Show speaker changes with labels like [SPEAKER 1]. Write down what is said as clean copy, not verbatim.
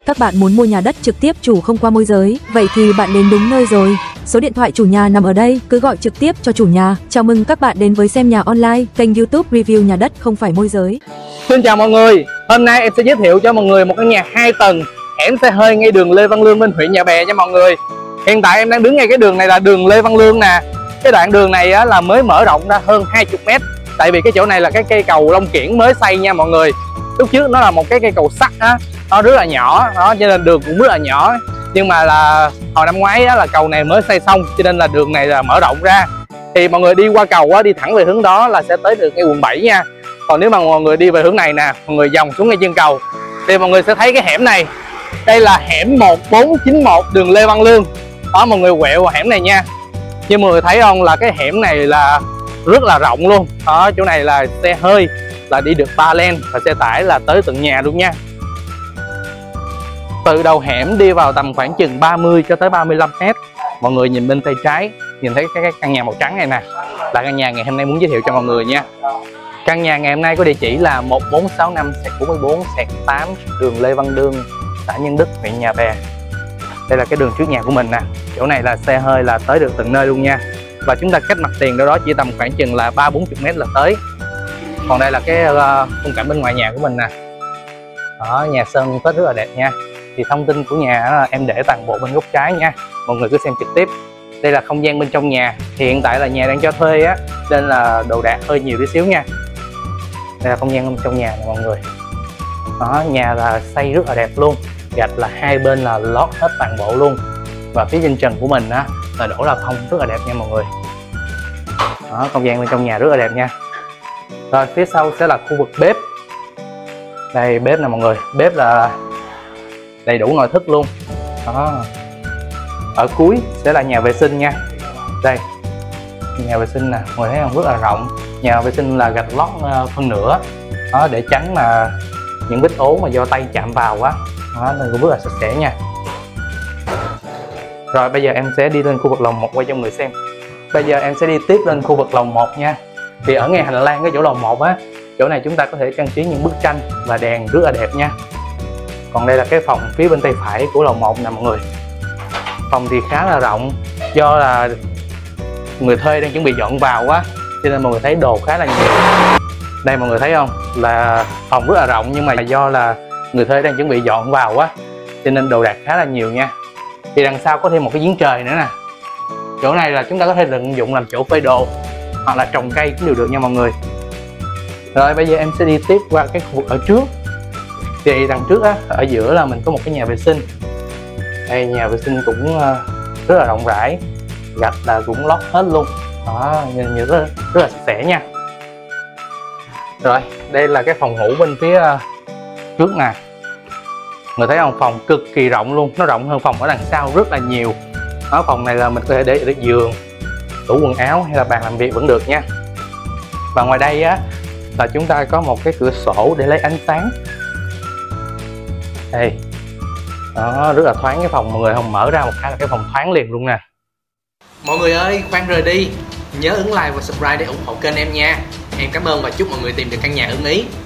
[SPEAKER 1] Các bạn muốn mua nhà đất trực tiếp chủ không qua môi giới, vậy thì bạn đến đúng nơi rồi. Số điện thoại chủ nhà nằm ở đây, cứ gọi trực tiếp cho chủ nhà. Chào mừng các bạn đến với Xem Nhà Online, kênh YouTube review nhà đất không phải môi giới.
[SPEAKER 2] Xin chào mọi người, hôm nay em sẽ giới thiệu cho mọi người một căn nhà 2 tầng, hẻm xe hơi ngay đường Lê Văn Lương, Minh huyện Nhà Bè nha mọi người. Hiện tại em đang đứng ngay cái đường này là đường Lê Văn Lương nè. Cái đoạn đường này á, là mới mở rộng ra hơn 20 m. Tại vì cái chỗ này là cái cây cầu Long Kiển mới xây nha mọi người. Lúc trước nó là một cái cây cầu sắt á, nó rất là nhỏ, đó, cho nên đường cũng rất là nhỏ. Nhưng mà là hồi năm ngoái á, là cầu này mới xây xong, cho nên là đường này là mở rộng ra. Thì mọi người đi qua cầu á, đi thẳng về hướng đó là sẽ tới được ngay quận 7 nha. Còn nếu mà mọi người đi về hướng này nè, mọi người vòng xuống ngay chân cầu thì mọi người sẽ thấy cái hẻm này. Đây là hẻm 1491 đường Lê Văn Lương. Đó, mọi người quẹo vào hẻm này nha. Như mọi người thấy không, là cái hẻm này là rất là rộng luôn. Đó, chỗ này là xe hơi là đi được 3 lane và xe tải là tới tận nhà luôn nha. Từ đầu hẻm đi vào tầm khoảng chừng 30 cho tới 35 m. Mọi người nhìn bên tay trái, nhìn thấy cái căn nhà màu trắng này nè, là căn nhà ngày hôm nay muốn giới thiệu cho mọi người nha. Căn nhà ngày hôm nay có địa chỉ là 1465/44/8 đường Lê Văn Lương, xã Nhân Đức, huyện Nhà Bè. Đây là cái đường trước nhà của mình nè. Chỗ này là xe hơi là tới được từng nơi luôn nha. Và chúng ta cách mặt tiền đâu đó chỉ tầm khoảng chừng là 30-40 m là tới. Còn đây là cái khung cảnh bên ngoài nhà của mình nè. Đó, nhà sơn kết rất là đẹp nha. Thì thông tin của nhà em để toàn bộ bên góc trái nha, mọi người cứ xem trực tiếp. Đây là không gian bên trong nhà. Hiện tại là nhà đang cho thuê á, nên là đồ đạc hơi nhiều tí xíu nha. Đây là không gian bên trong nhà nè mọi người. Đó, nhà là xây rất là đẹp luôn, gạch là hai bên là lót hết toàn bộ luôn. Và phía trên trần của mình á là đổ là thông rất là đẹp nha mọi người. Đó, không gian bên trong nhà rất là đẹp nha. Rồi phía sau sẽ là khu vực bếp. Đây bếp nè mọi người, bếp là đầy đủ nội thất luôn. Đó. Ở cuối sẽ là nhà vệ sinh nha. Đây nhà vệ sinh nè, mọi người thấy không, rất là rộng. Nhà vệ sinh là gạch lót phân nửa. Đó, để tránh mà những vết ố mà do tay chạm vào quá. Đó, nên cũng rất là sạch sẽ nha. Rồi bây giờ em sẽ đi lên khu vực lầu 1 quay cho mọi người xem. Bây giờ em sẽ đi tiếp lên khu vực lầu 1 nha. Thì ở ngay hành lang cái chỗ lầu 1 á, chỗ này chúng ta có thể trang trí những bức tranh và đèn rất là đẹp nha. Còn đây là cái phòng phía bên tay phải của lầu 1 nè mọi người. Phòng thì khá là rộng, do là người thuê đang chuẩn bị dọn vào á, cho nên mọi người thấy đồ khá là nhiều. Đây mọi người thấy không, là phòng rất là rộng, nhưng mà do là người thuê đang chuẩn bị dọn vào á, cho nên đồ đạc khá là nhiều nha. Thì đằng sau có thêm một cái giếng trời nữa nè. Chỗ này là chúng ta có thể tận dụng làm chỗ phơi đồ hoặc là trồng cây cũng đều được nha mọi người. Rồi bây giờ em sẽ đi tiếp qua cái khu vực ở trước. Thì đằng trước á, ở giữa là mình có một cái nhà vệ sinh. Đây nhà vệ sinh cũng rất là rộng rãi, gạch là cũng lót hết luôn. Đó, nhìn rất là sạch sẽ nha. Rồi đây là cái phòng ngủ bên phía trước nè. Người thấy không, phòng cực kỳ rộng luôn, nó rộng hơn phòng ở đằng sau rất là nhiều. Đó, phòng này là mình có thể để giường, tủ quần áo hay là bàn làm việc vẫn được nha. Và ngoài đây á là chúng ta có một cái cửa sổ để lấy ánh sáng. Đây. Đó, rất là thoáng cái phòng mọi người, không mở ra một cái là cái phòng thoáng liền luôn nè.
[SPEAKER 3] Mọi người ơi, khoan rời đi, nhớ ấn like và subscribe để ủng hộ kênh em nha. Em cảm ơn và chúc mọi người tìm được căn nhà ưng ý.